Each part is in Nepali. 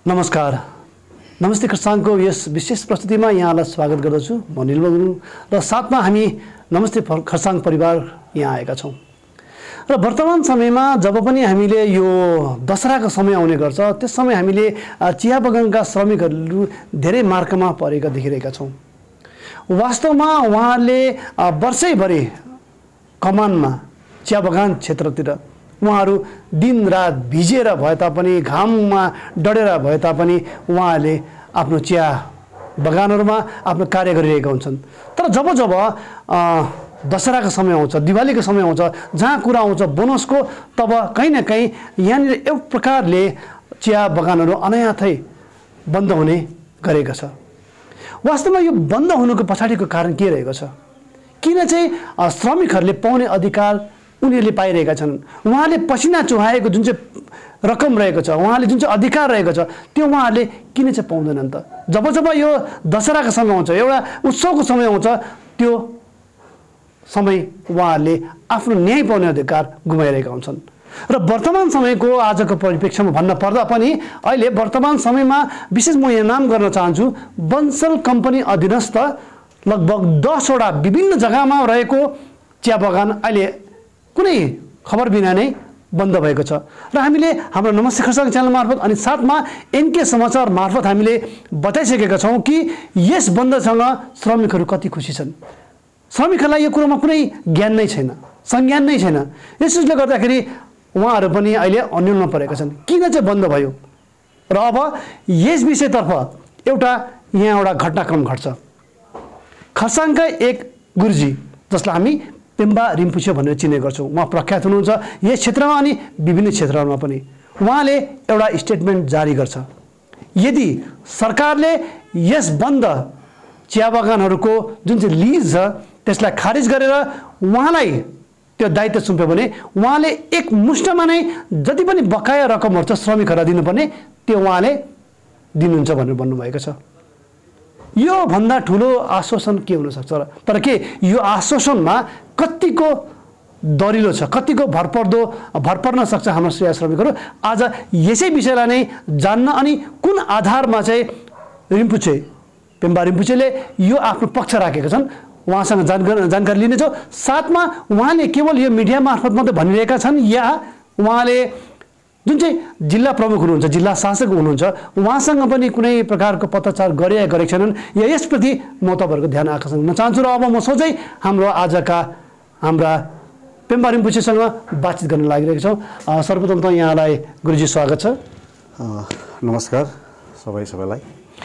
नमस्कार। नमस्ते खरसाङको यस विशेष प्रस्तुतिमा यहाँलाई स्वागत गर्दछु। म निर्मल गुरुङ र साथमा हामी नमस्ते खरसाङ परिवार यहाँ आएका छौँ। र वर्तमान समयमा जब पनि हामीले यो दशहराको समय आउने गर्छ, त्यस समय हामीले चिया बगानका श्रमिकहरू धेरै मार्गमा परेका देखिरहेका छौँ। वास्तवमा उहाँहरूले वर्षैभरि कमानमा चिया बगान क्षेत्रतिर उहाँहरू दिनरात भिजेर भए तापनि घाममा डढेर भए तापनि उहाँहरूले आफ्नो चिया बगानहरूमा आफ्नो कार्य गरिरहेका हुन्छन्। तर जब जब दशहराको समय आउँछ, दिवालीको समय आउँछ, जहाँ कुरा आउँछ बोनसको, तब कहीँ न कहीँ यहाँनिर एक प्रकारले चिया बगानहरू अनायासै बन्द हुने गरेको छ। वास्तवमा यो बन्द हुनुको पछाडिको कारण के रहेको छ? किन चाहिँ श्रमिकहरूले पाउने अधिकार उनीहरूले पाइरहेका छन्? उहाँले पसिना चुहाएको जुन चाहिँ रकम रहेको छ, उहाँले जुन चाहिँ अधिकार रहेको छ, त्यो उहाँहरूले किन चाहिँ पाउँदैनन् त? जब जब यो दशहराको समय आउँछ, एउटा उत्सवको समय आउँछ, त्यो समय उहाँहरूले आफ्नो न्याय पाउने अधिकार गुमाइरहेका हुन्छन्। र वर्तमान समयको आजको परिप्रेक्ष्यमा भन्न पर्दा पनि अहिले वर्तमान समयमा विशेष म यहाँ नाम गर्न चाहन्छु, बन्सल कम्पनी अधीनस्थ लगभग 10वटा विभिन्न जग्गामा रहेको चिया बगान अहिले कुनै खबर बिना नै बन्द भएको छ। र हामीले हाम्रो नमस्ते खरसाङ च्यानल मार्फत अनि साथमा एनके समाचार मार्फत हामीले बताइसकेका छौँ कि यस बन्दसँग श्रमिकहरू कति खुसी छन्। श्रमिकहरूलाई यो कुरोमा कुनै ज्ञान नै छैन, संज्ञान नै छैन। यसले गर्दाखेरि उहाँहरू पनि अहिले अन्यलमा परेका छन्। किन चाहिँ बन्द भयो? र अब यस विषयतर्फ यहाँ एउटा घटनाक्रम घट्छ। खरसाङका एक गुरुजी जसलाई हामी पेम्बा रिम्पुछे भनेर चिन्ने गर्छौँ, उहाँ प्रख्यात हुनुहुन्छ यस क्षेत्रमा अनि विभिन्न क्षेत्रहरूमा पनि। उहाँले एउटा स्टेटमेन्ट जारी गर्छ, यदि सरकारले यस बन्द चिया बगानहरूको जुन चाहिँ लिज छ त्यसलाई खारिज गरेर उहाँलाई त्यो दायित्व सुम्प्यो भने उहाँले एक मुष्टमा नै जति पनि बकाया रकमहरू छ श्रमिकहरूलाई दिनुपर्ने त्यो उहाँले दिनुहुन्छ भनेर भन्नुभएको छ। यो भन्दा ठुलो आश्वासन के हुनसक्छ र? तर के यो आश्वासनमा कतिको दरिलो छ, कतिको भर पर्न सक्छ हाम्रो श्रमिकहरू? आज यसै विषयलाई नै जान्न अनि कुन आधारमा चाहिँ पेम्बा रिम्पुछेले यो आफ्नो पक्ष राखेका छन्, उहाँसँग जानकारी लिनेछौँ। साथमा उहाँले केवल यो मिडिया मार्फत मात्रै भनिरहेका छन् या उहाँले जुन चाहिँ जिल्ला प्रमुख हुनुहुन्छ, जिल्ला शासक हुनुहुन्छ, उहाँसँग पनि कुनै प्रकारको पत्रचार गरेका छैनन् या यसप्रति म तपाईँहरूको ध्यान आकर्षण गर्न चाहन्छु। र अब म सोझै हाम्रा पेम्बा रिम्पुछेसँग बातचित गर्न लागिरहेको छौँ। सर्वप्रथम त यहाँलाई गुरुजी स्वागत छ। नमस्कार सबैलाई।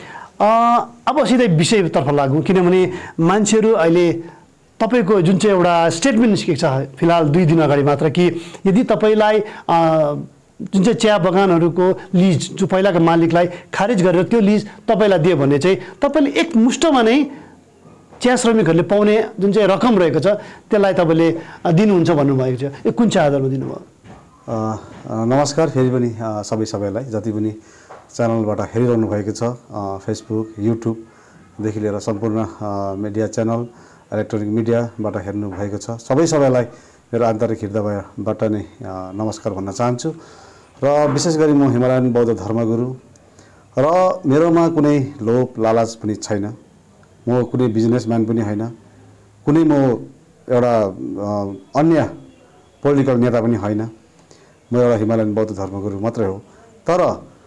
अब सिधै विषयतर्फ लागौँ, किनभने मान्छेहरू अहिले तपाईँको जुन चाहिँ एउटा स्टेटमेन्ट निस्केको छ फिलहाल 2 दिन अगाडि मात्र कि यदि तपाईँलाई जुन चाहिँ चिया बगानहरूको लिज जो पहिलाको मालिकलाई खारिज गरेर त्यो लिज तपाईँलाई दियो भने चाहिँ तपाईँले एक मुष्टमा नै चिया श्रमिकहरूले पाउने जुन चाहिँ रकम रहेको छ त्यसलाई तपाईँले दिनुहुन्छ भन्नुभएको छ। यो कुन चाहिँ आधारमा दिनुभयो? नमस्कार फेरि पनि सबैलाई जति पनि च्यानलबाट हेरिरहनु भएको छ, फेसबुक, युट्युबदेखि लिएर सम्पूर्ण मिडिया च्यानल, इलेक्ट्रोनिक मिडियाबाट हेर्नु भएको छ सबैलाई मेरो आन्तरिक हृदयबाट नै नमस्कार भन्न चाहन्छु। र विशेष गरी म हिमालयन बौद्ध धर्मगुरु र मेरोमा कुनै लोभ लालच पनि छैन। म कुनै बिजनेसम्यान पनि होइन, कुनै म एउटा अन्य पोलिटिकल नेता पनि होइन। म एउटा हिमालयन बौद्ध धर्मगुरु मात्रै हो। तर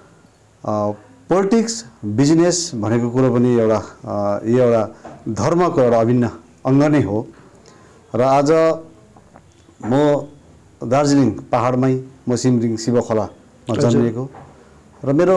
पोलिटिक्स बिजनेस भनेको कुरो पनि यो एउटा धर्मको एउटा अभिन्न अङ्ग नै हो। र आज म दार्जिलिङ पहाडमै म सिमरिङ शिवखोलामा जन्मिएको र मेरो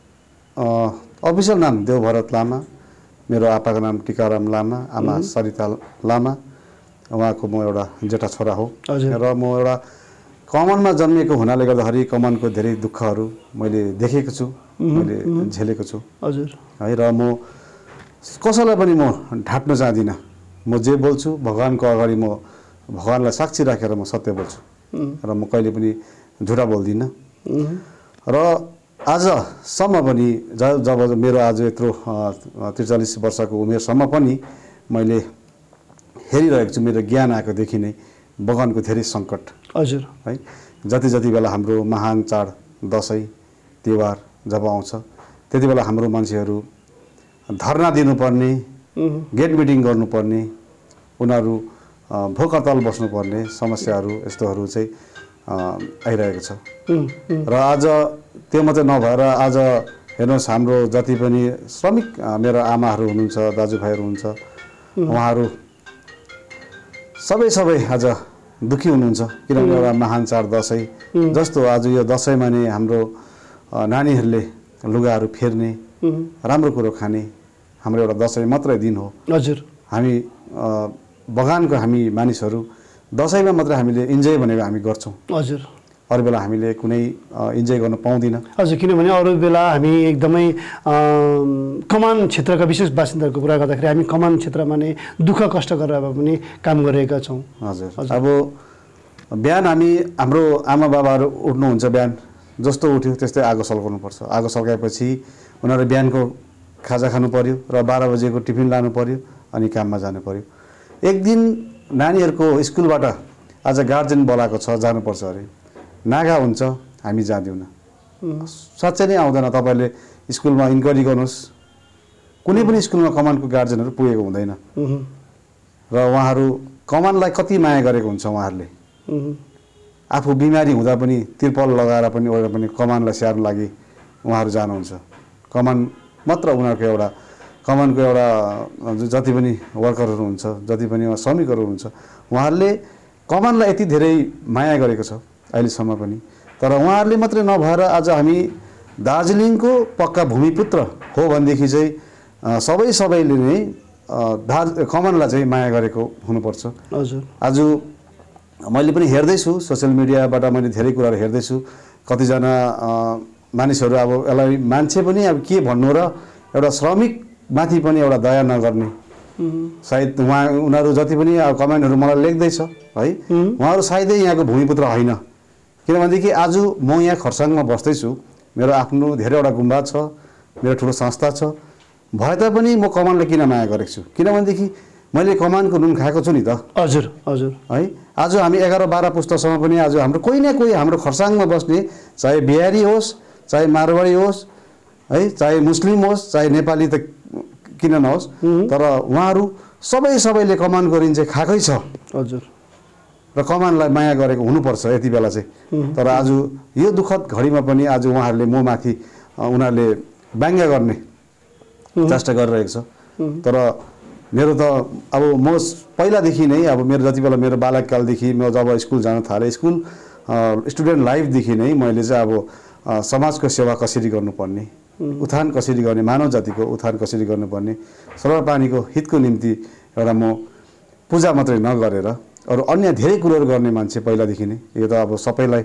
अफिसियल नाम देवभरत लामा, मेरो आपाको नाम टिकाराम लामा, आमा सरिता लामा, उहाँको म एउटा जेठा छोरा हो। र म एउटा कमानमा जन्मिएको हुनाले गर्दाखेरि कमानको धेरै दुःखहरू मैले देखेको छु, मैले झेलेको छु है। र म कसैलाई पनि म ढाँट्न चाहदिनँ। म जे बोल्छु भगवानको अगाडि म भगवानलाई साक्षी राखेर म सत्य बोल्छु र म कहिले पनि झुटा बोल्दिनँ। र आजसम्म पनि जब मेरो आज यत्रो 43 वर्षको उमेरसम्म पनि मैले हेरिरहेको छु, मेरो ज्ञान आएकोदेखि नै भगवानको धेरै सङ्कट है। जति बेला हाम्रो महान चाड दसैँ तिहार जब आउँछ त्यति बेला हाम्रो मान्छेहरू धरना दिनुपर्ने, गेट मिटिङ गर्नुपर्ने, उनीहरू भोक हडताल बस्नुपर्ने समस्याहरू यस्तोहरू चाहिँ आइरहेको छ। र आज त्यो मात्रै नभएर आज हेर्नुहोस् हाम्रो जति पनि श्रमिक मेरो आमाहरू हुनुहुन्छ, दाजुभाइहरू हुनुहुन्छ, उहाँहरू सबै आज दुःखी हुनुहुन्छ। किनभने एउटा महान चाड दसैँ जस्तो आज यो दसैँमा नै हाम्रो नानीहरूले लुगाहरू फेर्ने, राम्रो कुरो खाने हाम्रो एउटा दसैँ मात्रै दिन हो। हजुर, हामी बगानको हामी मानिसहरू दसैँमा मात्रै हामीले इन्जोय भनेको हामी गर्छौँ। हजुर, अरू बेला हामीले कुनै इन्जोय गर्न पाउँदिनँ। हजुर, किनभने अरू बेला हामी एकदमै कमान क्षेत्रका विशेष बासिन्दाहरूको कुरा गर्दाखेरि हामी कमान क्षेत्रमा नै दुःख कष्ट गरेर भए पनि काम गरिरहेका छौँ। हजुर, अब बिहान हाम्रो आमा बाबाहरू उठ्नुहुन्छ, बिहान जस्तो उठ्यो त्यस्तै आगो सल्काउनुपर्छ। आगो सल्काएपछि उनीहरू बिहानको खाजा खानु पर्यो र 12 बजेको टिफिन लानु पर्यो अनि काममा जानु पर्यो। एक दिन नानीहरूको स्कुलबाट आज गार्जेन बोलाएको छ, जानुपर्छ अरे, नागा हुन्छ, हामी जाँदैनौँ। साँच्चै नै आउँदैन। तपाईँले स्कुलमा इन्क्वायरी गर्नुहोस्, कुनै पनि स्कुलमा कमानको गार्जेनहरू पुगेको हुँदैन र उहाँहरू कमानलाई कति माया गरेको हुन्छ। उहाँहरूले आफू बिमारी हुँदा पनि तिर्पल लगाएर पनि ओरेर पनि कमानलाई स्याहार्नु लागि उहाँहरू जानुहुन्छ। कमान मात्र उनीहरूको एउटा कमानको एउटा जति पनि वर्करहरू हुन्छ, जति पनि श्रमिकहरू हुन्छ, उहाँहरूले कमानलाई यति धेरै माया गरेको छ अहिलेसम्म पनि। तर उहाँहरूले मात्रै नभएर आज हामी दार्जिलिङको पक्का भूमिपुत्र हो भनेदेखि चाहिँ सबैले नै कमानलाई चाहिँ माया गरेको हुनुपर्छ। हजुर, आज मैले पनि हेर्दैछु, सोसियल मिडियाबाट मैले धेरै कुराहरू हेर्दैछु। कतिजना मानिसहरू अब यसलाई मान्छे पनि अब के भन्नु र एउटा श्रमिकमाथि पनि एउटा दया नगर्ने, सायद उनीहरू जति पनि अब कमेन्टहरू मलाई लेख्दैछ है, उहाँहरू सायदै यहाँको भूमिपुत्र होइन। किनभनेदेखि आज म यहाँ खरसाङमा बस्दैछु, मेरो आफ्नो धेरैवटा गुम्बा छ, मेरो ठुलो संस्था छ, भए तापनि म कमानलाई किन माया गरेको छु? किनभनेदेखि मैले कमानको नुन खाएको छु नि त। हजुर, हजुर, है। आज हामी 11-12 पुस्तासम्म पनि आज हाम्रो कोही न कोही हाम्रो खरसाङमा बस्ने, चाहे बिहारी होस्, चाहे मारवाडी होस्, है, चाहे मुस्लिम होस्, चाहे नेपाली त किन नहोस्, तर उहाँहरू सबैले कमानको ऋण चाहिँ खाएकै छ। हजुर, र कमानलाई माया गरेको हुनुपर्छ यति बेला चाहिँ। तर आज यो दुःखद घडीमा पनि आज उहाँहरूले म माथि उनीहरूले व्यङ्ग्य गर्ने चेष्टा गरिरहेको छ। तर मेरो त अब म पहिलादेखि नै अब मेरो जति बेला मेरो बालककालदेखि म जब स्कुल जान थालेँ, स्कुल स्टुडेन्ट लाइफदेखि नै मैले चाहिँ अब समाजको सेवा कसरी गर्नुपर्ने, उत्थान कसरी गर्ने, मानव जातिको उत्थान कसरी गर्नुपर्ने, सर्वप्राणीको हितको निम्ति एउटा म पूजा मात्रै नगरेर अरू अन्य धेरै कुरोहरू गर्ने मान्छे पहिलादेखि नै। यो त अब सबैलाई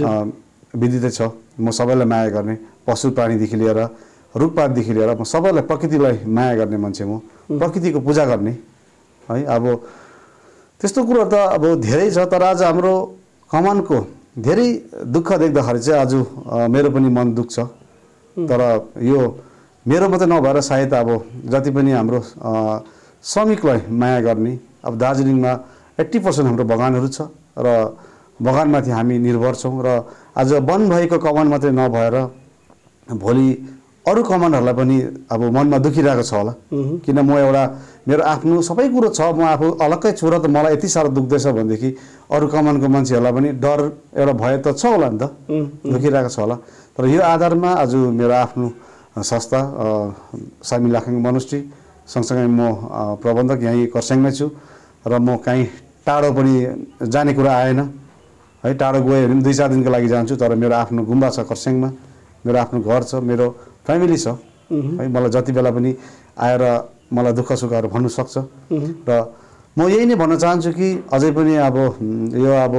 विदितै छ। म सबैलाई माया गर्ने, पशु प्राणीदेखि लिएर रुखपातदेखि लिएर म सबैलाई प्रकृतिलाई माया गर्ने मान्छे, म प्रकृतिको पूजा गर्ने है। अब त्यस्तो कुरो त अब धेरै छ। तर आज हाम्रो कमानको धेरै दुःख देख्दाखेरि चाहिँ आज मेरो पनि मन दुख्छ। तर यो मेरो मात्रै नभएर सायद अब जति पनि हाम्रो श्रमिकलाई माया गर्ने, अब दार्जिलिङमा 80% हाम्रो बगानहरू छ र बगानमाथि हामी निर्भर छौँ। र आज बन्द भएको कमान मात्रै नभएर भोलि अरू कमानहरूलाई पनि अब मनमा दुखिरहेको छ होला। किन म एउटा मेरो आफ्नो सबै कुरो छ, म आफू अलग्गै छु र त मलाई यति साह्रो दुख्दैछ भनेदेखि अरू कमानको मान्छेहरूलाई पनि डर एउटा भय त छ होला नि त, दुखिरहेको छ होला। तर यो आधारमा आज मेरो आफ्नो संस्था सामी लाखाङ मोनेस्ट्री सँगसँगै म प्रबन्धक यहीँ खरसाङमै छु र म कहीँ टाढो पनि जाने कुरा आएन है। टाढो गयो भने पनि 2-4 दिनको लागि जान्छु। तर मेरो आफ्नो गुम्बा छ खरसाङमा, मेरो आफ्नो घर छ, मेरो फ्यामिली छ है। मलाई जति बेला पनि आएर मलाई दुःख सुखहरू भन्नु सक्छ। र म यही नै भन्न चाहन्छु कि अझै पनि अब यो अब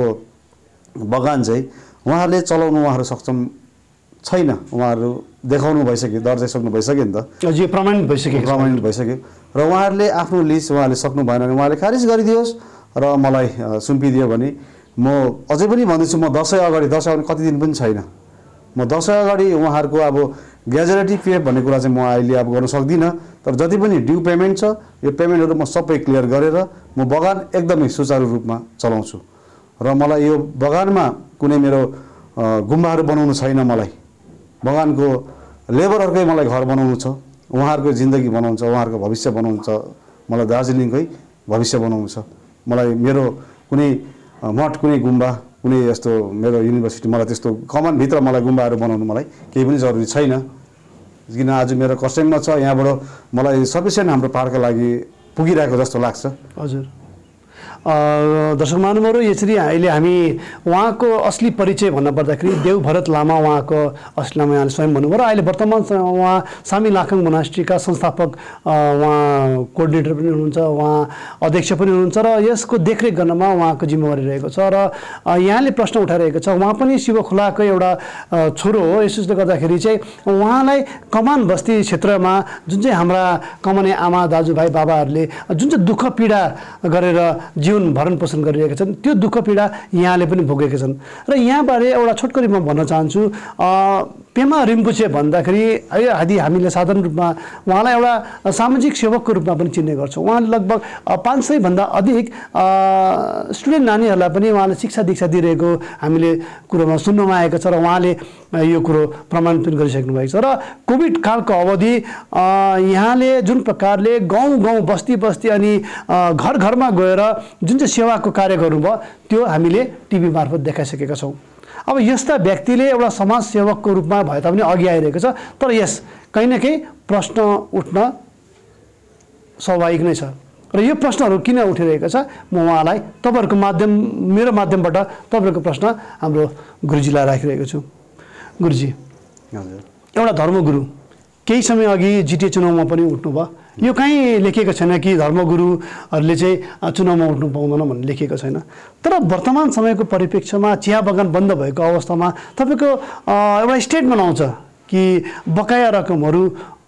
बगान चाहिँ उहाँहरूले चलाउनु उहाँहरू सक्षम छैन। उहाँहरू देखाउनु भइसक्यो, दर्जाइसक्नु भइसक्यो नि त, यो प्रमाणित भइसक्यो। र उहाँहरूले आफ्नो लिस्ट उहाँहरूले सक्नु भएन भने उहाँले खारिज गरिदियोस् र मलाई सुम्पिदियो भने म अझै पनि भन्दैछु, म दसैँ अगाडि कति दिन पनि छैन, म दसैँ अगाडि उहाँहरूको अब ग्याजुरेटी पिएफ भन्ने कुरा चाहिँ म अहिले अब गर्न सक्दिनँ। तर जति पनि ड्यू पेमेन्ट छ यो पेमेन्टहरू म सबै क्लियर गरेर म बगान एकदमै सुचारू रूपमा चलाउँछु। र मलाई यो बगानमा कुनै मेरो गुम्बाहरू बनाउनु छैन। मलाई बगानको लेबरहरूकै मलाई घर बनाउनु छ, उहाँहरूको जिन्दगी बनाउनु छ, उहाँहरूको भविष्य बनाउनु छ, मलाई दार्जिलिङकै भविष्य बनाउनु छ। मलाई मेरो कुनै मठ, कुनै गुम्बा, कुनै यस्तो मेरो युनिभर्सिटी, मलाई त्यस्तो कमानभित्र मलाई गुम्बाहरू बनाउनु मलाई केही पनि जरुरी छैन। किन आज मेरो खरसाङमा छ, यहाँबाट मलाई सफिसियन्ट हाम्रो पाहाडका लागि पुगिरहेको जस्तो लाग्छ। हजुर, दर्शक महानुभावहरू, यसरी अहिले हामी उहाँको असली परिचय भन्नुपर्दाखेरि देव भरत लामा उहाँको असली नाम यहाँले स्वयं भन्नुभयो र अहिले वर्तमान उहाँ सामी लाखङ मोनास्ट्रीका संस्थापक, उहाँ कोअर्डिनेटर पनि हुनुहुन्छ, उहाँ अध्यक्ष पनि हुनुहुन्छ र यसको देखरेख गर्नमा उहाँको जिम्मेवारी रहेको छ। र यहाँले प्रश्न उठाइरहेको छ, उहाँ पनि शिव खोलाको एउटा छोरो हो, यसले गर्दाखेरि चाहिँ उहाँलाई कमान बस्ती क्षेत्रमा जुन चाहिँ हाम्रा कमाने आमा दाजुभाइ बाबाहरूले जुन चाहिँ दुःख पीडा गरेर जीवन भरण पोषण गरिरहेका छन्, त्यो दुःख पीडा यहाँले पनि भोगेका छन्। र यहाँबारे एउटा छोटकरी म भन्न चाहन्छु, पेमा रिम्पुचे भन्दाखेरि यदि हामीले साधारण रूपमा उहाँलाई एउटा सामाजिक सेवकको रूपमा पनि चिन्ने गर्छौँ। उहाँले लगभग 500 भन्दा अधिक स्टुडेन्ट नानीहरूलाई पनि उहाँले शिक्षा दीक्षा दिइरहेको हामीले कुरोमा सुन्नमा आएको छ र उहाँले यो कुरो प्रमाण पनि गरिसक्नु भएको छ। र कोभिड कालको अवधि यहाँले जुन प्रकारले गाउँ गाउँ बस्ती बस्ती अनि घर घरमा गएर जुन चाहिँ सेवाको कार्य गर्नुभयो त्यो हामीले टिभी मार्फत देखाइसकेका छौँ। अब यस्ता व्यक्तिले एउटा समाज सेवकको रूपमा भए तापनि अघि आइरहेको छ, तर यस कहीँ न कहीँ प्रश्न उठ्न स्वाभाविक नै छ। र यो प्रश्नहरू किन उठिरहेको छ, म उहाँलाई तपाईँहरूको माध्यम, मेरो माध्यमबाट तपाईँहरूको प्रश्न हाम्रो गुरुजीलाई राखिरहेको छु। गुरुजी, एउटा धर्मगुरु केही समय अघि जिटिए चुनावमा पनि उठ्नुभयो, यो कहीँ लेखिएको छैन कि धर्मगुरुहरूले चाहिँ चुनावमा उठ्नु पाउँदैन भन्ने लेखिएको छैन। तर वर्तमान समयको परिप्रेक्ष्यमा चिया बगान बन्द भएको अवस्थामा तपाईँको एउटा स्टेटमेन्ट आउँछ कि बकाया रकमहरू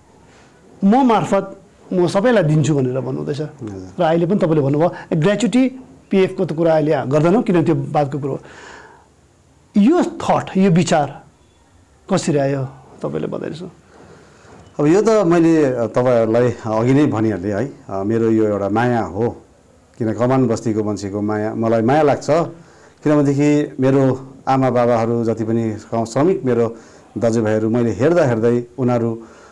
म मार्फत म सबैलाई दिन्छु भनेर भन्नुहुँदैछ। र अहिले पनि तपाईँले भन्नुभयो ग्रेच्युटी पिएफको त कुरा अहिले गर्दैनौँ, किन त्यो बातको कुरो। यो थट, यो विचार कसरी आयो तपाईँले बताइदिनुहोस्। अब यो त मैले तपाईँहरूलाई अघि नै भनिहालेँ है, मेरो यो एउटा माया हो। किन कमान बस्तीको मान्छेको माया, मलाई माया लाग्छ। किनभनेदेखि मेरो आमा बाबाहरू जति पनि श्रमिक मेरो दाजुभाइहरू, मैले हेर्दा हेर्दै उनीहरू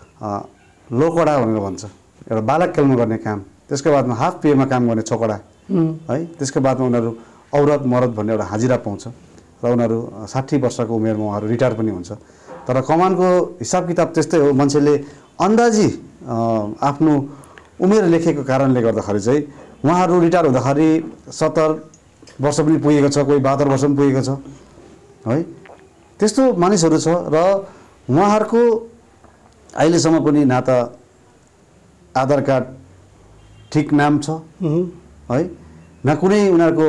लोकडा भनेर भन्छ, एउटा बालककालमा गर्ने काम, त्यसको बादमा हाफ पेमा काम गर्ने छोकडा है, त्यसको बादमा उनीहरू औरत मरद भन्ने एउटा हाजिरा पाउँछ र उनीहरू 60 वर्षको उमेरमा उहाँहरू रिटायर पनि हुन्छ। तर कमानको हिसाब किताब त्यस्तै हो, मान्छेले अन्दाजी आफ्नो उमेर लेखेको कारणले गर्दाखेरि चाहिँ उहाँहरू रिटायर हुँदाखेरि 70 वर्ष पनि पुगेको छ, कोही 72 वर्ष पनि पुगेको छ है, त्यस्तो मानिसहरू छ। र उहाँहरूको अहिलेसम्म पनि न त आधार कार्ड ठिक नाम छ है, न कुनै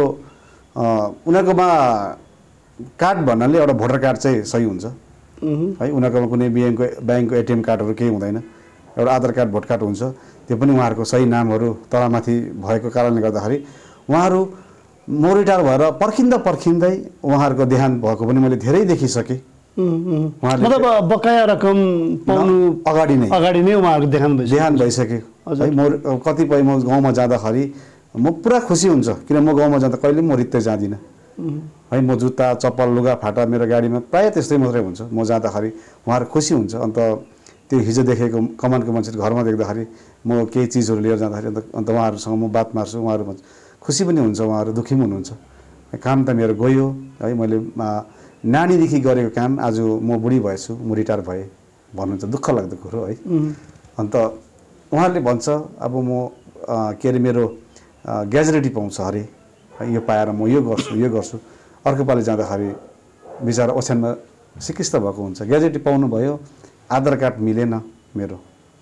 उनीहरूकोमा कार्ड भन्नाले एउटा भोटर कार्ड चाहिँ सही हुन्छ है, उनीहरूकोमा कुनै ब्याङ्कको एटिएम कार्डहरू केही हुँदैन, एउटा आधार कार्ड भोट कार्ड हुन्छ, त्यो पनि उहाँहरूको सही नामहरू तलमाथि भएको कारणले गर्दाखेरि उहाँहरू म रिटायर भएर पर्खिँदै उहाँहरूको देहान्त भएको पनि मैले धेरै देखिसकेँ। मतलब बकाया रकम पाउनु अगाडि नै उहाँहरूको देहान्त भइसक्यो है। म कतिपय म गाउँमा जाँदाखेरि म पुरा खुसी हुन्छ, किन म गाउँमा जाँदा कहिले म रित्तै जाँदिनँ है। म जुत्ता चप्पल लुगा फाटा मेरो गाडीमा प्रायः त्यस्तै मात्रै हुन्छ, म जाँदाखेरि उहाँहरू खुसी हुन्छ। अन्त त्यो हिजो देखेको कमानको मान्छेहरू घरमा देख्दाखेरि म केही चिजहरू लिएर जाँदाखेरि अन्त उहाँहरूसँग म बात मार्छु, उहाँहरू खुसी पनि हुन्छ, उहाँहरू दुःखी पनि हुनुहुन्छ। काम त मेरो गयो है, मैले नानीदेखि गरेको काम आज म बुढी भएछु, म रिटायर भएँ भन्नुहुन्छ, दुःख लाग्दो कुरो है। अन्त उहाँहरूले भन्छ अब म के अरे मेरो ग्याजुलिटी पाउँछ अरे है, यो पाएर म यो गर्छु। अर्को पालि जाँदाखेरि बिचरा ओछ्यानमा सिकिस्त भएको हुन्छ, ग्याजुलिटी पाउनु भयो, आधार कार्ड मिलेन मेरो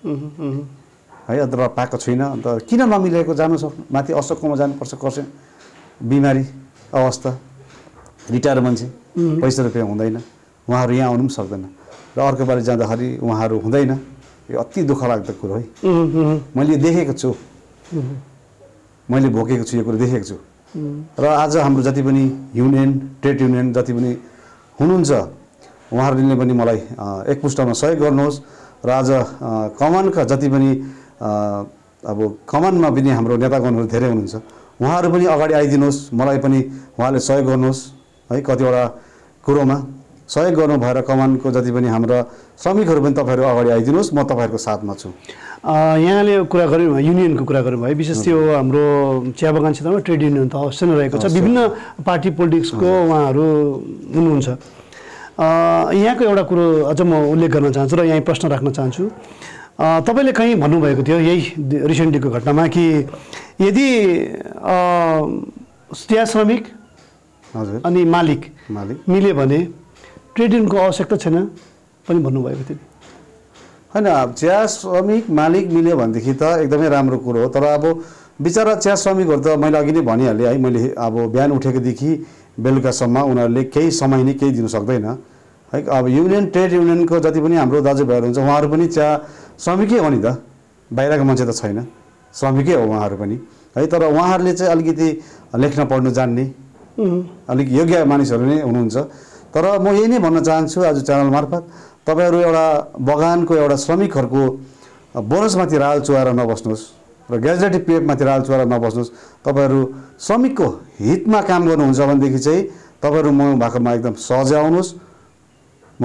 है, अथवा पाएको छुइनँ। अन्त किन नमिलेको जानु सक्नु, माथि अशोककोमा जानुपर्छ, खरसाङ बिमारी अवस्था, रिटायर मान्छे, पैसा रुपियाँ हुँदैन, उहाँहरू यहाँ आउनु पनि सक्दैन। र अर्को पालि जाँदाखेरि उहाँहरू हुँदैन, यो अति दुःख लाग्दो कुरो है। मैले देखेको छु, मैले भोगेको छु, यो कुरो देखेको छु। र आज हाम्रो जति पनि युनियन, ट्रेड युनियन जति पनि हुनुहुन्छ, उहाँहरूले पनि मलाई एकपुष्टमा सहयोग गर्नुहोस्। र आज कमानका जति पनि अब कमानमा पनि हाम्रो नेतागणहरू धेरै हुनुहुन्छ, उहाँहरू पनि अगाडि आइदिनुहोस्, मलाई पनि उहाँले सहयोग गर्नुहोस् है, कतिवटा कुरोमा सहयोग गर्नु भएर कमानको जति पनि हाम्रा श्रमिकहरू पनि तपाईँहरू अगाडि आइदिनुहोस्, म तपाईँहरूको साथमा छु। यहाँले कुरा गर्नु युनियनको कुरा गर्नुभयो, विशेष त्यो हाम्रो चिया बगान क्षेत्रमा ट्रेड युनियन त अवश्य नै रहेको छ, विभिन्न पार्टी पोलिटिक्सको उहाँहरू हुनुहुन्छ। यहाँको एउटा कुरो अझ म उल्लेख गर्न चाहन्छु र यहीँ प्रश्न राख्न चाहन्छु। तपाईँले कहीँ भन्नुभएको थियो यही रिसेन्टलीको घटनामा कि यदि चिया श्रमिक अनि मालिक मिल्यो भने ट्रेड युनियनको आवश्यकता छैन पनि भन्नुभएको थियो। होइन, चिया श्रमिक मालिक मिल्यो भनेदेखि त एकदमै राम्रो कुरो हो, तर अब बिचरा चिया श्रमिकहरू त मैले अघि नै भनिहालेँ है, मैले अब बिहान उठेकोदेखि बेलुकासम्म उनीहरूले केही समय नै केही दिनु सक्दैन है। अब युनियन ट्रेड युनियनको जति पनि हाम्रो दाजुभाइहरू हुन्छ उहाँहरू पनि चिया श्रमिकै हो नि त, बाहिरको मान्छे त छैन, श्रमिकै हो उहाँहरू पनि है। तर उहाँहरूले चाहिँ अलिकति लेख्न पढ्नु जान्ने अलिक योग्य मानिसहरू नै हुनुहुन्छ। तर म यही नै भन्न चाहन्छु आज च्यानल मार्फत, तपाईँहरू एउटा बगानको एउटा श्रमिकहरूको बोनसमाथि राल चुहाएर नबस्नुहोस् र ग्रेजुएटी पिएफमाथि राल चुहाएर नबस्नुहोस्। तपाईँहरू श्रमिकको हितमा काम गर्नुहुन्छ भनेदेखि चाहिँ तपाईँहरू म भएकोमा एकदम सहजै आउनुहोस्, म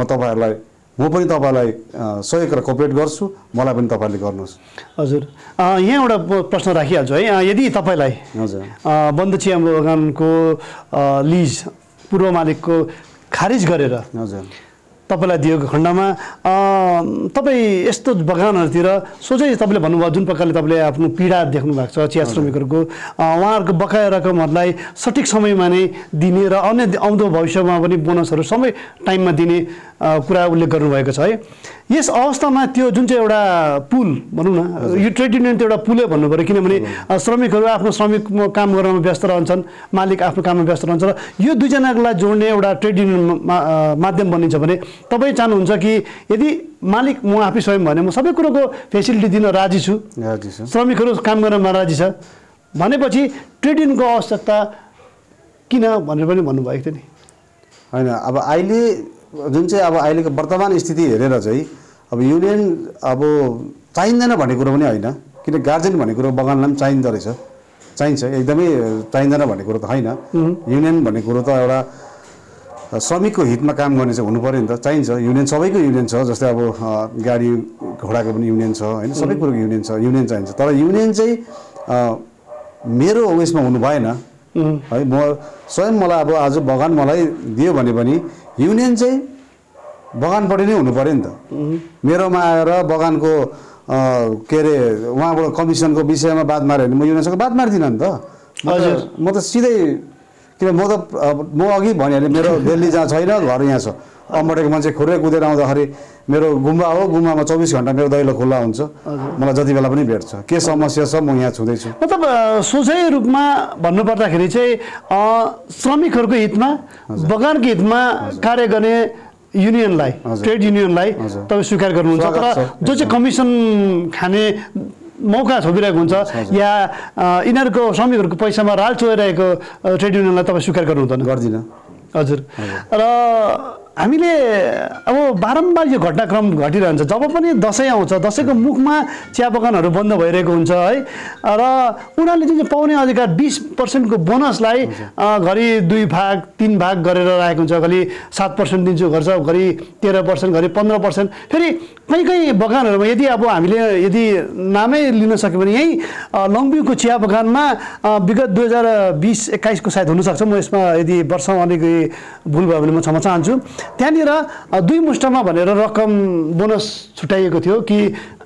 पनि तपाईँलाई सहयोग र कोअपरेट गर्छु, मलाई पनि तपाईँले गर्नुहोस्। हजुर, यहाँ एउटा प्रश्न राखिहाल्छु है, यदि तपाईँलाई हजुर बन्द चिया बगानको लिज पूर्व मालिकको खारिज गरेर हजुर तपाईँलाई दिएको खण्डमा तपाईँ यस्तो बगानहरूतिर सोझै तपाईँले भन्नुभयो जुन प्रकारले तपाईँले आफ्नो पीडा देख्नु भएको छ चिया श्रमिकहरूको, उहाँहरूको बकाया रकमहरूलाई सठिक समयमा नै दिने र अन्य आउँदो भविष्यमा पनि बोनसहरू समय टाइममा दिने कुरा उल्लेख गर्नुभएको छ है। यस अवस्थामा त्यो जुन चाहिँ एउटा पुल भनौँ न, यो ट्रेड युनियन त एउटा पुलै भन्नु पऱ्यो, किनभने श्रमिकहरू आफ्नो श्रमिक काम गर्नमा व्यस्त रहन्छन्, मालिक आफ्नो काममा व्यस्त रहन्छ र यो दुईजनालाई जोड्ने एउटा ट्रेड युनियन माध्यम बनिन्छ भने तपाईँ चाहनुहुन्छ कि यदि मालिक म आफै स्वयं भने म सबै कुरोको फेसिलिटी दिन राजी छु, श्रमिकहरू काम गर्नमा राजी छ भनेपछि ट्रेड युनियनको आवश्यकता किन भनेर पनि भन्नुभएको थियो नि। होइन, अब अहिले जुन चाहिँ अब अहिलेको वर्तमान स्थिति हेरेर चाहिँ अब युनियन अब चाहिँदैन भन्ने कुरो पनि होइन, किन गार्जेन भन्ने कुरो बगानलाई पनि चाहिँदो रहेछ, चाहिन्छ, एकदमै चाहिँदैन भन्ने कुरो त होइन। युनियन भन्ने कुरो त एउटा श्रमिकको हितमा काम गर्ने चाहिँ हुनु पऱ्यो नि त, चाहिन्छ। युनियन सबैको युनियन छ, जस्तै अब गाडी घोडाको पनि युनियन छ होइन, सबै कुरोको युनियन छ, युनियन चाहिन्छ। तर युनियन चाहिँ मेरो उयसमा हुनु भएन है, म स्वयं मलाई अब आज बगान मलाई दियो भने पनि युनियन चाहिँ बगानपट्टि नै हुनु पऱ्यो नि त। मेरोमा आएर बगानको के अरे उहाँबाट कमिसनको विषयमा बात माऱ्यो भने म युनियनसँग बात मार्दिनँ नि त। म त सिधै, किन म अघि भनिहालेँ मेरो दिल्ली जहाँ छैन घर यहाँ छ, अम्बटेको मान्छे खुरै कुदेर आउँदाखेरि मेरो गुम्बा हो, गुम्बामा 24 घन्टा मेरो दैलो खुल्ला हुन्छ, मलाई जति बेला पनि भेट्छ, के समस्या छ म यहाँ छुँदैछु। मतलब सोझै रूपमा भन्नुपर्दाखेरि चाहिँ श्रमिकहरूको हितमा बगानको हितमा कार्य गर्ने युनियनलाई, ट्रेड युनियनलाई तपाईँ स्वीकार गर्नुहुन्छ, तर जो चाहिँ कमिसन खाने मौका छोपिरहेको हुन्छ या यिनीहरूको श्रमिकहरूको पैसामा राल चोइरहेको ट्रेड युनियनलाई तपाईँ स्वीकार गर्नु हुँदैन? गर्दिनँ। हजुर, र हामीले अब बारम्बार यो घटनाक्रम घटिरहन्छ, जब पनि दसैँ आउँछ दसैँको मुखमा चिया बगानहरू बन्द भइरहेको हुन्छ है, र उनीहरूले जुन चाहिँ पाउने अधिकार 20% बोनसलाई घरि 2 भाग 3 भाग गरेर राखेको हुन्छ, घरि 7% दिन्छु गर्छ, घरि 13%, घरि 15%। फेरि कहीँ कहीँ बगानहरूमा यदि अब हामीले यदि नामै लिन सक्यो भने यहीँ लङभ्यूको चिया बगानमा विगत 2020-21 को सायद हुनसक्छ, म यसमा यदि वर्ष अलिकति भुल भयो भने म क्षमा चाहन्छु, त्यहाँनिर 2 मुष्टमा भनेर रकम बोनस छुट्याइएको थियो कि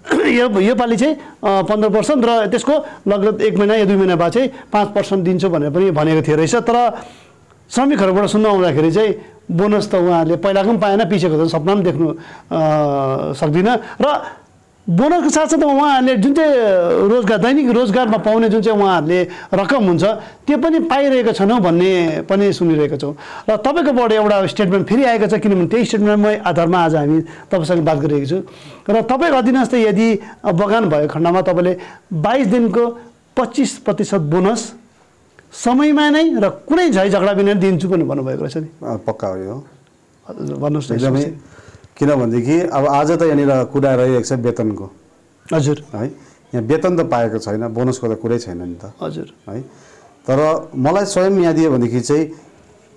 यो पालि चाहिँ 15% र त्यसको लगभग 1 महिना या 2 महिना बाद चाहिँ 5% दिन्छु भनेर पनि भनेको थियो रहेछ। तर श्रमिकहरूबाट सुन्न आउँदाखेरि चाहिँ बोनस त उहाँहरूले पहिलाको पनि पाएन, पिछेको त सपना पनि देख्नु सक्दिनँ, र बोनसको साथसाथै उहाँहरूले जुन चाहिँ रोजगार दैनिक रोजगारमा पाउने जुन चाहिँ उहाँहरूले रकम हुन्छ त्यो पनि पाइरहेको छैनौँ भन्ने पनि सुनिरहेको छौँ। र तपाईँकोबाट एउटा स्टेटमेन्ट फेरि आएको छ, किनभने त्यही स्टेटमेन्टमै आधारमा आज हामी तपाईँसँग बात गरिरहेको छु। र तपाईँको अधीनस्थ यदि बगान भएको खण्डमा तपाईँले 22 दिनको 25% बोनस समयमा नै र कुनै झै झगडा बिना दिन्छु पनि भन्नुभएको रहेछ नि? पक्का हो यो, भन्नुहोस् न। एकदमै, किनभनेदेखि अब आज त यहाँनिर कुरा रहिरहेको छ वेतनको। हजुर, है, यहाँ वेतन त पाएको छैन, बोनसको त कुरै छैन नि त। हजुर, है, तर मलाई स्वयं यहाँ दियो भनेदेखि चाहिँ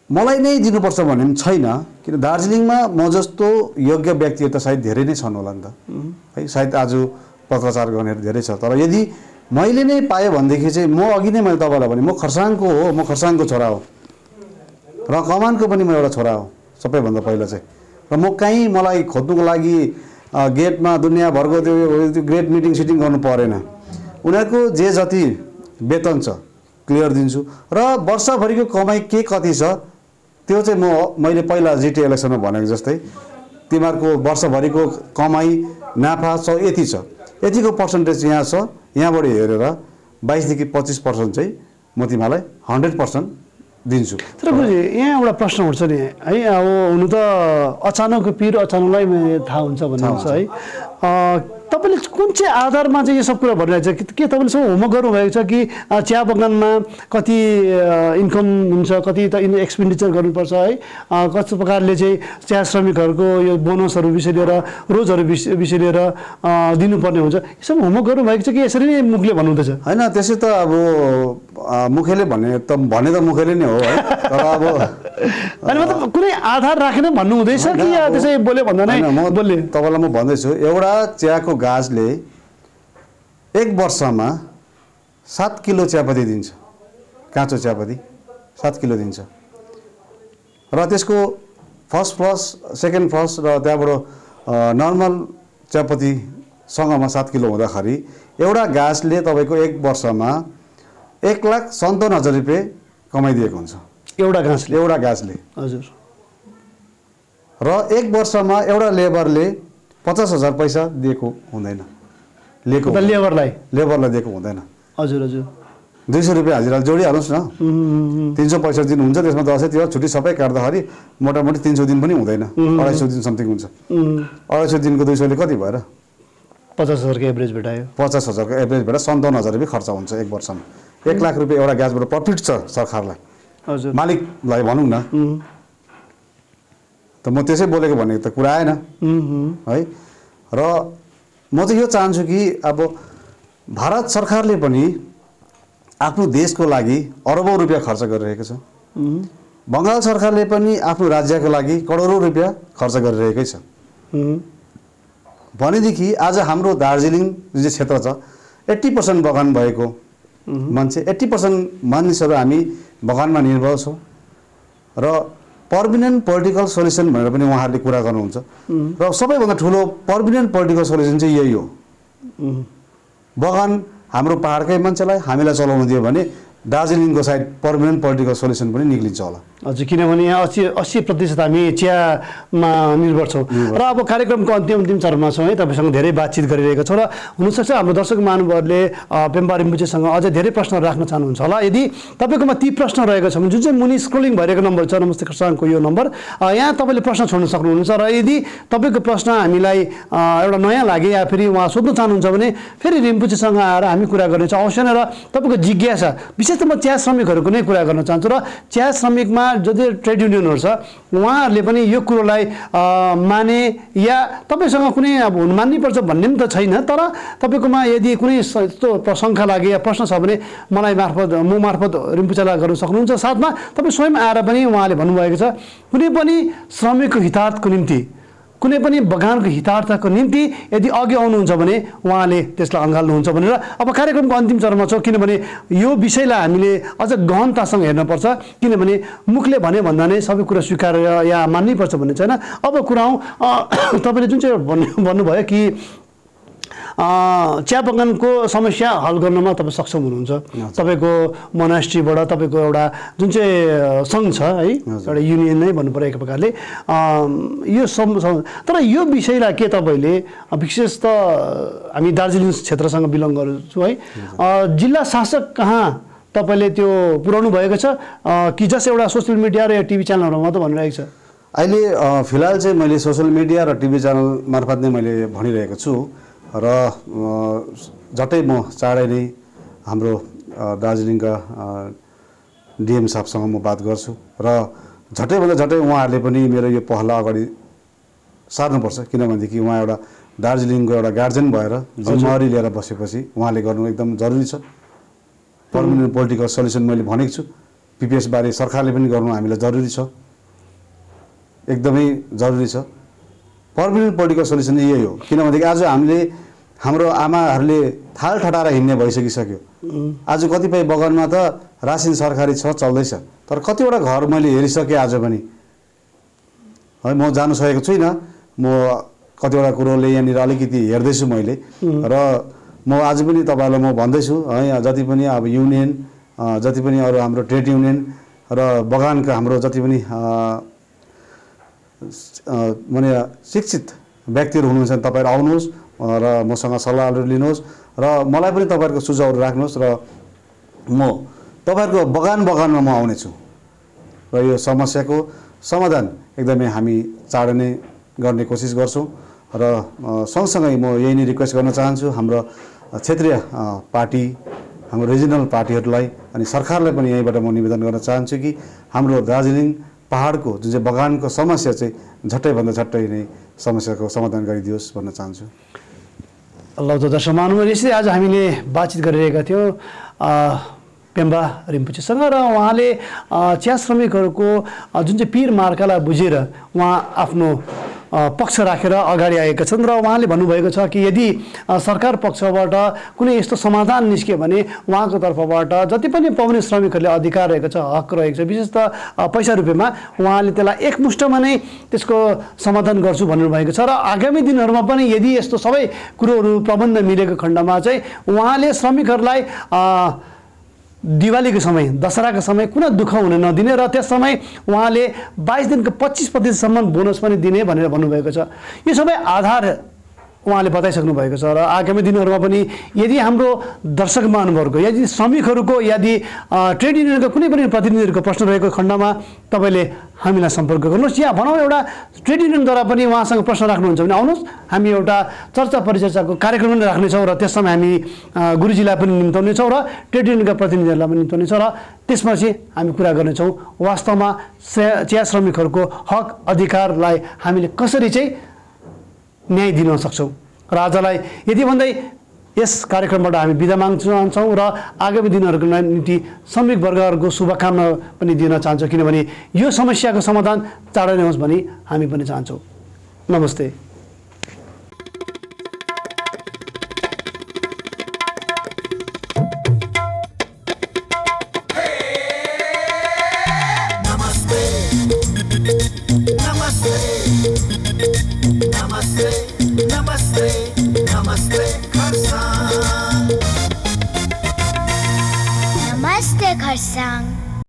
मलाई नै दिनुपर्छ भन्ने पनि छैन, किन दार्जिलिङमा म जस्तो योग्य व्यक्तिहरू त सायद धेरै नै छन् होला नि त है, सायद आज पत्रचार गर्नेहरू धेरै छ। तर यदि मैले नै पाएँ भनेदेखि चाहिँ म अघि नै मैले तपाईँलाई भने म खरसाङको हो, म खरसाङको छोरा हो र कमानको पनि म एउटा छोरा हो सबैभन्दा पहिला चाहिँ। र म कहीँ मलाई खोज्नुको लागि गेटमा दुनियाँभरको त्यो ग्रेट मिटिङ सिटिङ गर्नु परेन। उनीहरूको जे जति वेतन छ क्लियर दिन्छु र वर्षभरिको कमाइ के कति छ त्यो चाहिँ मैले पहिला जिटी इलेक्सनमा भनेको जस्तै तिमीहरूको वर्षभरिको कमाइ नाफा यति छ, यतिको पर्सेन्टेज यहाँ छ, यहाँबाट हेरेर 22 देखि 25% चाहिँ म तिमीलाई 100% दिन्छु। तर बुझेँ यहाँ एउटा प्रश्न उठ्छ नि है, अब हुनु त अचानक पिर अचानकलाई थाहा हुन्छ भन्ने हुन्छ है। तपाईँले कुन चाहिँ आधारमा चाहिँ यो सब कुरा भनिरहेको छ? के तपाईँले सब होमवर्क गर्नुभएको छ कि चिया बगानमा कति इन्कम हुन्छ, कति त एक्सपेन्डिचर गर्नुपर्छ है, कस्तो प्रकारले चाहिँ चिया श्रमिकहरूको यो बोनसहरू विषय लिएर रोजहरू विषय लिएर दिनुपर्ने हुन्छ, यो सब होमवर्क गर्नुभएको छ कि यसरी नै मुखले भन्नुहुँदैछ? होइन, त्यसै त अब मुखले भने त मुखले नै हो है, तर अब अनि मतलब कुनै आधार राखेर भन्नु हुँदैछ कि या त्यसै बोल्यो भन्दा नै बोल्ने? तपाईँलाई म भन्दैछु, एउटा चियाको गाछले 1 वर्षमा 7 किलो चियापत्ती दिन्छ, काँचो चियापत्ती 7 किलो दिन्छ र त्यसको फर्स्ट सेकेन्ड फर्स्ट र त्यहाँबाट नर्मल चियापत्तीसँगमा 7 किलो हुँदाखेरि एउटा गाछले तपाईँको 1 वर्षमा 1,57,000 रुपियाँ कमाइदिएको हुन्छ एउटा गाछले। हजुर। र 1 वर्षमा एउटा लेबरले 50,000 पैसा दिएको हुँदैन, लेबरलाई दिएको हुँदैन। हजुर हजुर। 200 रुपियाँ हाजिरा जोडिहाल्नुहोस् न, 365 दिन हुन्छ, त्यसमा दसैँ तिहार छुट्टी सबै काट्दाखेरि मोटामोटी 300 दिन पनि हुँदैन, 250 दिन समथिङ हुन्छ। 250 दिनको 200 ले कति भएर 50,000 को एभरेज भेटायो। 50,000 को एभरेज भेटा 57,000 रुपियाँ खर्च हुन्छ 1 वर्षमा। 1 लाख रुपियाँ एउटा ग्यासबाट प्रफिट छ सरकारलाई, हजुर, मालिकलाई भनौँ न। त म त्यसै बोलेको भनेको त कुरा आएन है। र म चाहिँ यो चाहन्छु कि अब भारत सरकारले पनि आफ्नो देशको लागि अरबौं रुपियाँ खर्च गरिरहेको छ, बङ्गाल सरकारले पनि आफ्नो राज्यको लागि करोडौं रुपियाँ खर्च गरिरहेकै छ। भनेदेखि आज हाम्रो दार्जिलिङ जुन चाहिँ क्षेत्र छ 80% बगान भएको मान्छे, 80% मानिसहरू हामी बगानमा निर्भर छौँ र पर्मानेन्ट पोलिटिकल सोल्युसन भनेर पनि उहाँहरूले कुरा गर्नुहुन्छ र सबैभन्दा ठुलो पर्मानेन्ट पोलिटिकल सोल्युसन चाहिँ यही हो। बगान हाम्रो पहाडकै मान्छेलाई हामीलाई चलाउन दियो भने दार्जिलिङको साइड पर्मानेन्ट पोलिटिकल सोल्युसन पनि निक्लिन्छ होला। हजुर, किनभने यहाँ 80% हामी चियामा निर्भर छौँ र अब कार्यक्रमको अन्तिम चरणमा छौँ है। तपाईँसँग धेरै बातचित गरिरहेका छौँ र हुनसक्छ हाम्रो दर्शक महानुभावहरूले पेम्बा रिम्पोचेसँग अझै धेरै प्रश्नहरू राख्न चाहनुहुन्छ होला। यदि तपाईँकोमा ती प्रश्न रहेको छ भने जुन चाहिँ मुनि स्क्रोलिङ भइरहेको नम्बर छ नमस्ते खरसाङको यो नम्बर, यहाँ तपाईँले प्रश्न छोड्न सक्नुहुन्छ र यदि तपाईँको प्रश्न हामीलाई एउटा नयाँ लागे या फेरि उहाँ सोध्न चाहनुहुन्छ भने फेरि रिम्पोचेसँग आएर हामी कुरा गर्नेछौँ अवश्य नै। र तपाईँको जिज्ञासा विशेष त म चिया श्रमिकहरूको नै कुरा गर्न चाहन्छु र चिया श्रमिकमा जति ट्रेड युनियनहरू छ उहाँहरूले पनि यो कुरोलाई माने या तपाईँसँग कुनै अब मान्नुपर्छ भन्ने पनि त छैन, तर तपाईँकोमा यदि कुनै यस्तो शङ्का लागे या प्रश्न छ भने म मार्फत रिम्पोचेलाई गर्न सक्नुहुन्छ। साथमा तपाईँ स्वयं आएर पनि उहाँले भन्नुभएको छ कुनै पनि श्रमिकको हितार्थको निम्ति, कुनै पनि बगानको हितार्थको निम्ति यदि अघि आउनुहुन्छ भने उहाँले त्यसलाई अँगाल्नुहुन्छ भनेर अब कार्यक्रमको अन्तिम चरणमा छौँ। किनभने यो विषयलाई हामीले अझ गहनतासँग हेर्नुपर्छ, किनभने मुखले भने भन्दा नै सबै कुरा स्वीकारेर या मान्नैपर्छ भन्ने छैन। अब कुरा हौँ तपाईँले जुन चाहिँ भन्नुभयो कि चिया बगानको समस्या हल गर्नमा तपाईँ सक्षम हुनुहुन्छ, तपाईँको मोनास्ट्रीबाट तपाईँको एउटा जुन चाहिँ सङ्घ छ है, एउटा युनियन नै भन्नु पर्यो एक प्रकारले यो तर यो विषयलाई के तपाईँले विशेष त हामी दार्जिलिङ क्षेत्रसँग बिलङ गर्छु है, जिल्ला शासक कहाँ तपाईँले त्यो पुर्याउनु भएको छ कि जस्ट एउटा सोसियल मिडिया र टिभी च्यानलहरूमा मात्र भनिरहेको छ? अहिले फिलहाल चाहिँ मैले सोसियल मिडिया र टिभी च्यानल मार्फत नै मैले भनिरहेको छु र झट्टै म चाँडै नै हाम्रो दार्जिलिङका डिएम साहबसँग म बात गर्छु र झट्टैभन्दा झट्टै उहाँहरूले पनि मेरो यो पहल अगाडि सार्नुपर्छ। किनभनेदेखि उहाँ एउटा दार्जिलिङको एउटा गार्जियन भएर जिम्मेवारी लिएर बसेपछि उहाँले गर्नु एकदम जरुरी छ। पर्मानेन्ट पोलिटिकल सल्युसन मैले भनेको छु पिपिएसबारे सरकारले पनि गर्नु हामीलाई जरुरी छ, एकदमै जरुरी छ। पर्मानेन्ट पोलिटिकल सल्युसन यही हो, किनभनेदेखि आज हामीले हाम्रो आमाहरूले थाल ठटाएर हिँड्ने भइसकिसक्यो। आज कतिपय बगानमा त रासिन सरकारी छ, चल्दैछ, तर कतिवटा घर मैले हेरिसकेँ आज पनि है। म जानु सकेको छुइनँ, म कतिवटा कुरोले यहाँनिर अलिकति हेर्दैछु मैले, र म आज पनि तपाईँहरूलाई म भन्दैछु है, जति पनि अब युनियन, जति पनि अरू हाम्रो ट्रेड युनियन र बगानका हाम्रो जति पनि माने शिक्षित व्यक्तिहरू हुनुहुन्छ, तपाईँहरू आउनुहोस् र मसँग सल्लाहहरू लिनुहोस् र मलाई पनि तपाईँहरूको सुझावहरू राख्नुहोस्, र म तपाईँहरूको बगानमा म आउनेछु र यो समस्याको समाधान एकदमै हामी चाँडै नै गर्ने कोसिस गर्छौँ। र सँगसँगै म यही नै रिक्वेस्ट गर्न चाहन्छु हाम्रो क्षेत्रीय पार्टी, हाम्रो रिजनल पार्टीहरूलाई अनि सरकारलाई पनि यहीँबाट म निवेदन गर्न चाहन्छु कि हाम्रो दार्जिलिङ पहाडको जुन चाहिँ बगानको समस्या चाहिँ झट्टैभन्दा झट्टै नै समस्याको समाधान गरिदियोस् भन्न चाहन्छु। ल त दर्शक महानुभाव, यसरी आज हामीले बातचित गरिरहेका थियौँ पेम्बा रिम्पोछेसँग, र उहाँले चिया श्रमिकहरूको जुन चाहिँ पीर मार्कालाई बुझेर उहाँ आफ्नो पक्ष राखेर अगाडि आएका छन्, र उहाँले भन्नुभएको छ कि यदि सरकार पक्षबाट कुनै यस्तो समाधान निस्क्यो भने उहाँको तर्फबाट जति पनि पाउने श्रमिकहरूले अधिकार रहेको छ, हक रहेको छ, विशेष त पैसा रुपियाँमा, उहाँले त्यसलाई एकमुष्टमा नै त्यसको समाधान गर्छु भन्नुभएको छ। र आगामी दिनहरूमा पनि यदि यस्तो सबै कुरोहरू प्रबन्ध मिलेको खण्डमा चाहिँ उहाँले श्रमिकहरूलाई दिवालीको समय, दशहराको समय कुनै दुःख हुन नदिने, र त्यस समय उहाँले 22 दिनको 25% बोनस पनि दिने भनेर भन्नुभएको छ। यो सबै आधार उहाँले बताइसक्नु भएको छ। र आगामी दिनहरूमा पनि यदि हाम्रो दर्शक महानुभावहरूको, यदि श्रमिकहरूको, यदि ट्रेड युनियनको कुनै पनि प्रतिनिधिहरूको प्रश्न रहेको खण्डमा तपाईँले हामीलाई सम्पर्क गर्नुहोस्, या भनौँ एउटा ट्रेड युनियनद्वारा पनि उहाँसँग प्रश्न राख्नुहुन्छ भने आउनुहोस्, हामी एउटा चर्चा परिचर्चाको कार्यक्रम पनि राख्नेछौँ, र त्यस समय हामी गुरुजीलाई पनि निम्ताउनेछौँ र ट्रेड युनियनका प्रतिनिधिहरूलाई पनि निम्ताउनेछौँ, र त्यसमा चाहिँ हामी कुरा गर्नेछौँ वास्तवमा चिया श्रमिकहरूको हक अधिकारलाई हामीले कसरी चाहिँ न्याय दिन सक्छौँ। र आजलाई यति भन्दै यस कार्यक्रमबाट हामी बिदा माग्न चाहन्छौँ, र आगामी दिनहरूको निम्ति श्रमिक वर्गहरूको शुभकामना पनि दिन चाहन्छौँ, किनभने यो समस्याको समाधान चाँडै नै होस् भनी हामी पनि चाहन्छौँ। नमस्ते। Namaste Kharsang.